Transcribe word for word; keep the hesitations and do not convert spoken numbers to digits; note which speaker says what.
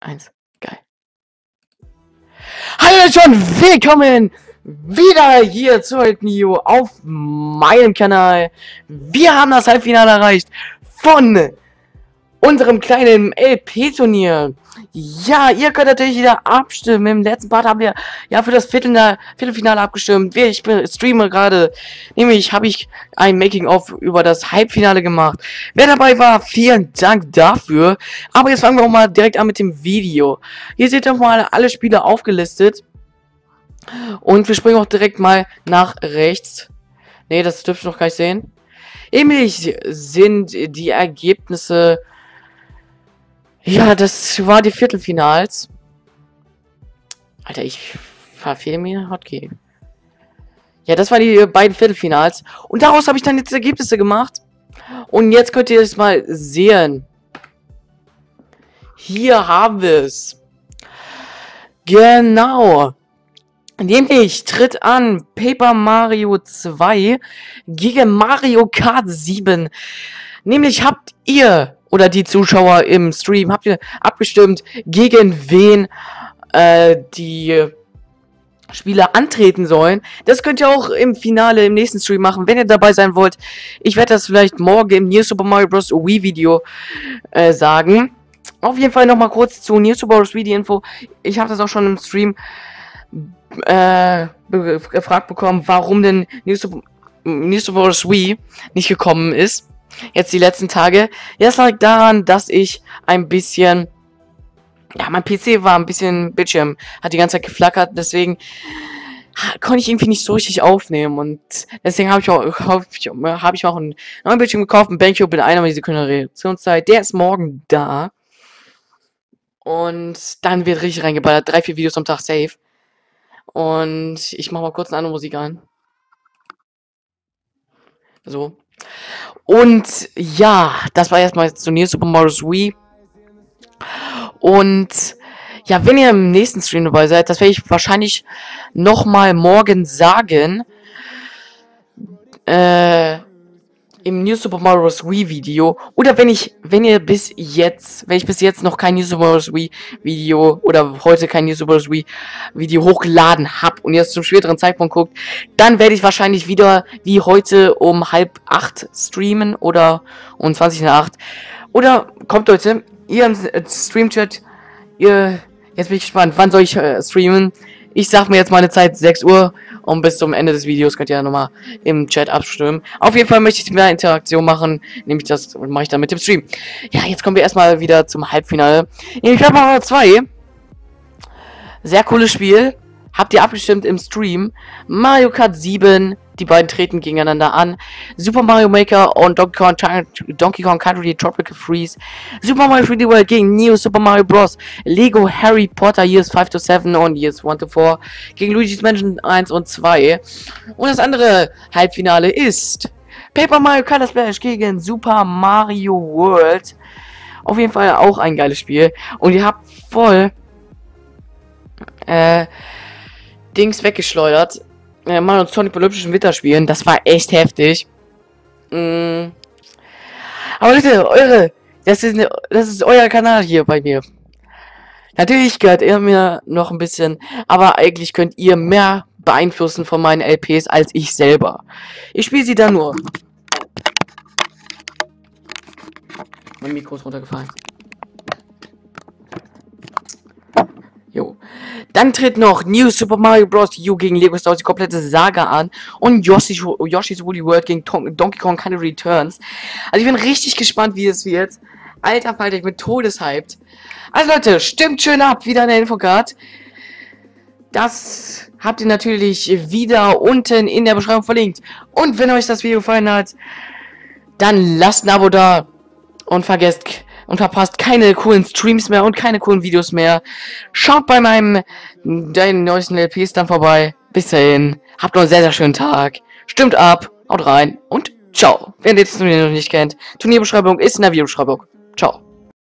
Speaker 1: eins. Geil. Hallo schon, willkommen wieder hier zurück, Nio, auf meinem Kanal. Wir haben das Halbfinale erreicht von unserem kleinen L P-Turnier. Ja, ihr könnt natürlich wieder abstimmen. Im letzten Part haben wir ja für das Viertelfinale, Viertelfinale abgestimmt. Ich streame gerade, nämlich habe ich ein Making-of über das Halbfinale gemacht. Wer dabei war, vielen Dank dafür. Aber jetzt fangen wir auch mal direkt an mit dem Video. Hier seht ihr mal alle Spiele aufgelistet. Und wir springen auch direkt mal nach rechts. Ne, das dürft ihr noch gar nicht sehen. Nämlich sind die Ergebnisse... Ja, das war die Viertelfinals. Alter, ich verfehle mir Hotkey. Ja, das waren die beiden Viertelfinals. Und daraus habe ich dann jetzt Ergebnisse gemacht. Und jetzt könnt ihr es mal sehen. Hier haben wir es. Genau. Nämlich tritt an Paper Mario zwei gegen Mario Kart sieben. Nämlich habt ihr... oder die Zuschauer im Stream, habt ihr abgestimmt, gegen wen äh, die Spieler antreten sollen. Das könnt ihr auch im Finale, im nächsten Stream machen, wenn ihr dabei sein wollt. Ich werde das vielleicht morgen im New Super Mario Bros. Wii Video äh, sagen. Auf jeden Fall nochmal kurz zu New Super Mario Bros. Wii die Info. Ich habe das auch schon im Stream äh, gefragt bekommen, warum denn New Super, New Super Mario Bros. Wii nicht gekommen ist. Jetzt die letzten Tage. Ja, es lag daran, dass ich ein bisschen... Ja, mein P C war ein bisschen Bildschirm. Hat die ganze Zeit geflackert. Deswegen konnte ich irgendwie nicht so richtig aufnehmen. Und deswegen habe ich auch hab ich, hab ich auch einen neuen Bildschirm gekauft. Ein BenQ mit einer Sekunden Reaktionszeit. Der ist morgen da. Und dann wird richtig reingeballert. Drei, vier Videos am Tag safe. Und ich mache mal kurz eine andere Musik an. So. Und ja, das war erstmal zu New Super Mario Bros. Wii. Und ja, wenn ihr im nächsten Stream dabei seid, das werde ich wahrscheinlich nochmal morgen sagen. Äh, im New Super Mario Bros. Wii Video. Oder wenn ich, wenn ihr bis jetzt, wenn ich bis jetzt noch kein New Super Mario Bros. Wii Video oder heute kein New Super Mario Bros. Wii Video hochgeladen habt und ihr es zum späteren Zeitpunkt guckt, dann werde ich wahrscheinlich wieder wie heute um halb acht streamen oder um zwanzig nach acht. Oder kommt Leute, ihr im Stream-Chat, ihr, jetzt bin ich gespannt, wann soll ich äh, streamen? Ich sag mir jetzt meine Zeit sechs Uhr und bis zum Ende des Videos könnt ihr ja nochmal im Chat abstimmen. Auf jeden Fall möchte ich mehr Interaktion machen, nämlich das mache ich dann mit dem Stream. Ja, jetzt kommen wir erstmal wieder zum Halbfinale. Ich habe Mario zwei. Sehr cooles Spiel. Habt ihr abgestimmt im Stream. Mario Kart sieben. Die beiden treten gegeneinander an. Super Mario Maker und Donkey Kong, Donkey Kong Country Tropical Freeze. Super Mario drei D World gegen New Super Mario Bros. Lego Harry Potter Years fünf to sieben und Years eins to vier gegen Luigi's Mansion eins und zwei. Und das andere Halbfinale ist Paper Mario Color Splash gegen Super Mario World. Auf jeden Fall auch ein geiles Spiel. Und ihr habt voll äh, Dings weggeschleudert. Ja, Mario und Sonic bei Olympischen Winterspielen, das war echt heftig. Mm. Aber Leute, eure, das ist, ne, das ist euer Kanal hier bei mir. Natürlich gehört ihr mir noch ein bisschen, aber eigentlich könnt ihr mehr beeinflussen von meinen L Ps als ich selber. Ich spiele sie da nur. Mein Mikro ist runtergefallen. Jo. Dann tritt noch New Super Mario Bros. U gegen Lego Star Wars die komplette Saga an und Yoshi's, Yoshi's Woolly World gegen Tom, Donkey Kong Country Returns. Also ich bin richtig gespannt, wie es wird. Alter Falter, ich bin todeshyped. Also Leute, stimmt schön ab, wieder eine Infocard. Das habt ihr natürlich wieder unten in der Beschreibung verlinkt. Und wenn euch das Video gefallen hat, dann lasst ein Abo da und vergesst und verpasst keine coolen Streams mehr und keine coolen Videos mehr. Schaut bei meinem deinen neuesten L Ps dann vorbei. Bis dahin, habt noch einen sehr, sehr schönen Tag. Stimmt ab, haut rein und ciao. Wer das Turnier noch nicht kennt, Turnierbeschreibung ist in der Videobeschreibung. Ciao.